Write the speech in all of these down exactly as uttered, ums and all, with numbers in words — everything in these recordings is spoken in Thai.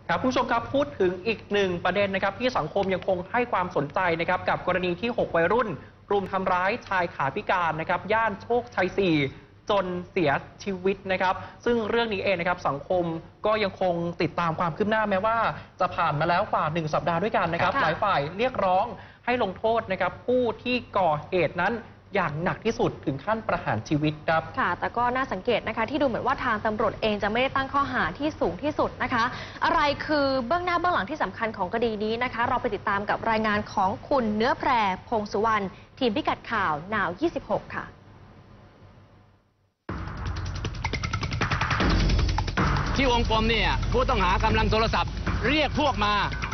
ครับผู้ชมครับพูดถึงอีกหนึ่งประเด็นนะครับที่สังคมยังคงให้ความสนใจนะครับกับกรณีที่หกวัยรุ่นรุมทำร้ายชายขาพิการนะครับย่านโชคชัยสี่จนเสียชีวิตนะครับซึ่งเรื่องนี้เองนะครับสังคมก็ยังคงติดตามความคืบหน้าแม้ว่าจะผ่านมาแล้วกว่าหนึ่งสัปดาห์ด้วยกันนะครับหลายฝ่ายเรียกร้องให้ลงโทษนะครับผู้ที่ก่อเหตุนั้นอย่างหนักที่สุดถึงขั้นประหารชีวิตครับค่ะแต่ก็น่าสังเกตนะคะที่ดูเหมือนว่าทางตำรวจเองจะไม่ได้ตั้งข้อหาที่สูงที่สุดนะคะอะไรคือเบื้องหน้าเบื้องหลังที่สำคัญของคดีนี้นะคะเราไปติดตามกับรายงานของคุณเนื้อแพรพงสุวรรณทีมพิกัดข่าวนาวยี่สิบหกค่ะที่วงกลมเนี่ยผู้ต้องหากำลังโทรศัพท์เรียกพวกมา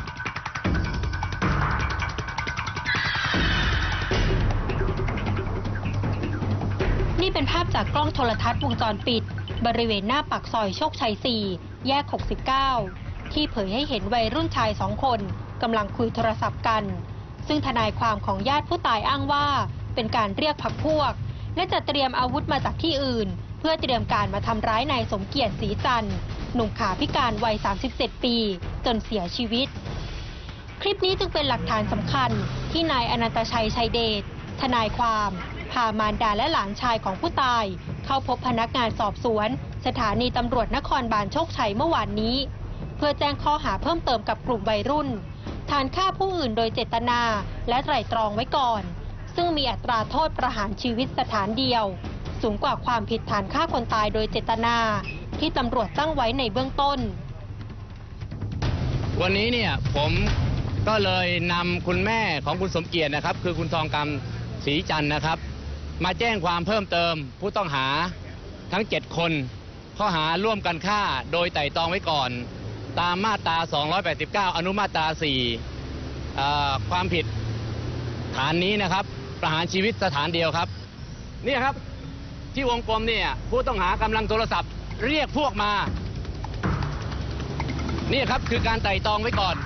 นี่เป็นภาพจากกล้องโทรทัศน์วงจรปิดบริเวณหน้าปากซอยโชคชัยสี่แยกหกสิบเก้าที่เผยให้เห็นวัยรุ่นชายสองคนกำลังคุยโทรศัพท์กันซึ่งทนายความของญาติผู้ตายอ้างว่าเป็นการเรียกพรรคพวกและจะเตรียมอาวุธมาจากที่อื่นเพื่อเตรียมการมาทำร้ายนายสมเกียรติศรีจันทร์หนุ่มขาพิการวัยสามสิบเจ็ดปีจนเสียชีวิตคลิปนี้จึงเป็นหลักฐานสำคัญที่นายอนันตชัยชัยเดชทนายความพามารดาและหลานชายของผู้ตายเข้าพบพนักงานสอบสวนสถานีตำรวจนครบาลโชคชัยเมื่อวานนี้เพื่อแจ้งข้อหาเพิ่มเติมกับกลุ่มวัยรุ่นฐานฆ่าผู้อื่นโดยเจตนาและไตร่ตรองไว้ก่อนซึ่งมีอัตราโทษประหารชีวิตสถานเดียวสูงกว่าความผิดฐานฆ่าคนตายโดยเจตนาที่ตำรวจตั้งไว้ในเบื้องต้นวันนี้เนี่ยผมก็เลยนำคุณแม่ของคุณสมเกียรตินะครับคือคุณทองคำศรีจันทร์นะครับมาแจ้งความเพิ่มเติมผู้ต้องหาทั้งเจ็ดคนข้อหาร่วมกันฆ่าโดยไตร่ตรองไว้ก่อนตามมาตราสองร้อยแปดสิบเก้าอนุมาตราสี่ความผิดฐานนี้นะครับประหารชีวิตสถานเดียวครับนี่ครับที่วงกลมเนี่ยผู้ต้องหากำลังโทรศัพท์เรียกพวกมานี่ครับคือการไตร่ตรองไว้ก่อน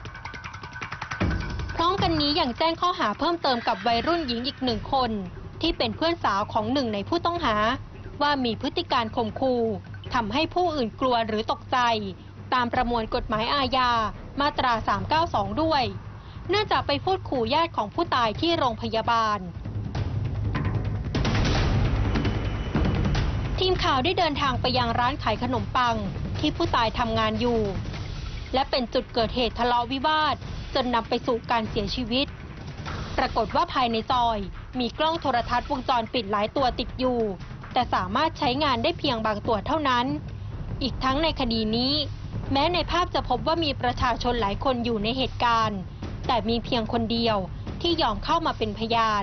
พร้อมกันนี้ยังแจ้งข้อหาเพิ่มเติมกับวัยรุ่นหญิงอีกหนึ่งคนที่เป็นเพื่อนสาวของหนึ่งในผู้ต้องหาว่ามีพฤติการข่มขู่ทำให้ผู้อื่นกลัวหรือตกใจตามประมวลกฎหมายอาญามาตราสามเก้าสองด้วยเนื่องจากไปพูดขู่ญาติของผู้ตายที่โรงพยาบาลทีมข่าวได้เดินทางไปยังร้านขายขนมปังที่ผู้ตายทำงานอยู่และเป็นจุดเกิดเหตุทะเลาะวิวาทจนนำไปสู่การเสียชีวิตปรากฏว่าภายในซอยมีกล้องโทรทัศน์วงจรปิดหลายตัวติดอยู่แต่สามารถใช้งานได้เพียงบางตัวเท่านั้นอีกทั้งในคดีนี้แม้ในภาพจะพบว่ามีประชาชนหลายคนอยู่ในเหตุการณ์แต่มีเพียงคนเดียวที่ยอมเข้ามาเป็นพยาน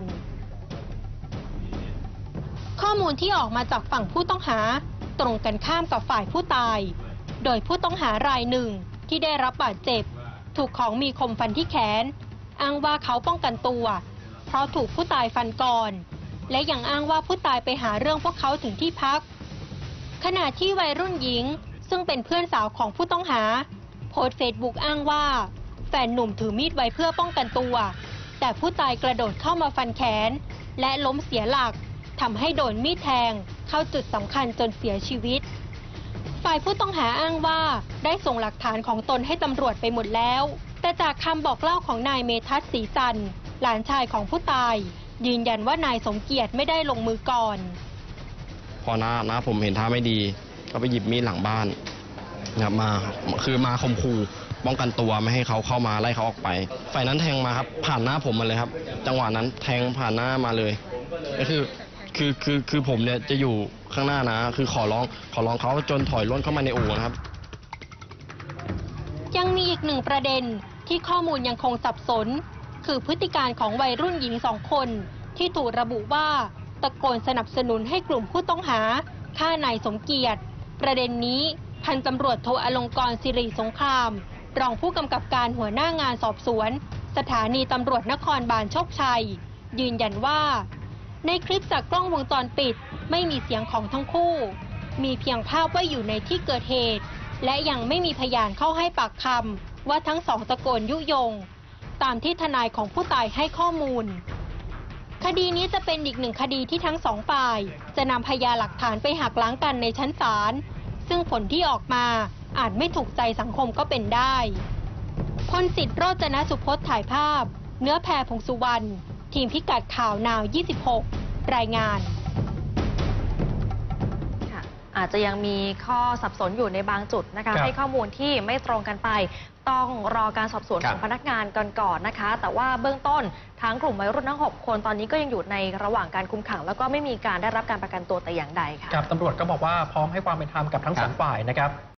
ข้อมูลที่ออกมาจากฝั่งผู้ต้องหาตรงกันข้ามกับฝ่ายผู้ตายโดยผู้ต้องหารายหนึ่งที่ได้รับบาดเจ็บถูกของมีคมฟันที่แขนอ้างว่าเขาป้องกันตัวเพราะถูกผู้ตายฟันก่อนและยังอ้างว่าผู้ตายไปหาเรื่องพวกเขาถึงที่พักขณะที่วัยรุ่นหญิงซึ่งเป็นเพื่อนสาวของผู้ต้องหาโพสต์เฟซบุ๊กอ้างว่าแฟนหนุ่มถือมีดไว้เพื่อป้องกันตัวแต่ผู้ตายกระโดดเข้ามาฟันแขนและล้มเสียหลักทำให้โดนมีดแทงเข้าจุดสำคัญจนเสียชีวิตฝ่ายผู้ต้องหาอ้างว่าได้ส่งหลักฐานของตนให้ตำรวจไปหมดแล้วแต่จากคำบอกเล่าของนายเมทัศน์ศรีจันทร์หลานชายของผู้ตายยืนยันว่านายสมเกียรติไม่ได้ลงมือก่อนพอน้าน้าผมเห็นท่าไม่ดีก็ไปหยิบมีดหลังบ้านนะครับมาคือมาข่มขู่ป้องกันตัวไม่ให้เขาเข้ามาไล่เขาออกไปฝ่ายนั้นแทงมาครับผ่านหน้าผมมาเลยครับจังหวะนั้นแทงผ่านหน้ามาเลยก็คือคือคือคือผมเนี่ยจะอยู่ข้างหน้านะคือขอร้องขอร้องเขาจนถอยร่นเข้ามาในอู่นะครับยังมีอีกหนึ่งประเด็นที่ข้อมูลยังคงสับสนคือพฤติการของวัยรุ่นหญิงสองคนที่ถูกระบุว่าตะโกนสนับสนุนให้กลุ่มผู้ต้องหาฆ่านายสมเกียรติประเด็นนี้พันตำรวจโทอลงกรณ์สิริสงครามรองผู้กำกับการหัวหน้างานสอบสวนสถานีตำรวจนครบาลโชคชัยยืนยันว่าในคลิปจากกล้องวงจรปิดไม่มีเสียงของทั้งคู่มีเพียงภาพว่าอยู่ในที่เกิดเหตุและยังไม่มีพยานเข้าให้ปากคำว่าทั้งสองตะโกนยุยงตามที่ทนายของผู้ตายให้ข้อมูลคดีนี้จะเป็นอีกหนึ่งคดีที่ทั้งสองฝ่ายจะนำพยานหลักฐานไปหักล้างกันในชั้นศาลซึ่งผลที่ออกมาอาจไม่ถูกใจสังคมก็เป็นได้พลสิทธิ์โรจนสุพจน์ถ่ายภาพเนื้อแพรพงสุวรรณทีมพิกัดข่าวนาวยี่สิบหกรายงานค่ะอาจจะยังมีข้อสับสนอยู่ในบางจุดนะคะให้ข้อมูลที่ไม่ตรงกันไปต้องรอการสอบสวนของพนักงานก่อนก่อนนะคะแต่ว่าเบื้องต้นทั้งกลุ่มวัยรุ่นทั้งหกคนตอนนี้ก็ยังอยู่ในระหว่างการคุมขังแล้วก็ไม่มีการได้รับการประกันตัวแต่อย่างใดค่ะครับตำรวจก็บอกว่าพร้อมให้ความเป็นธรรมกับทั้งสองฝ่ายนะครับ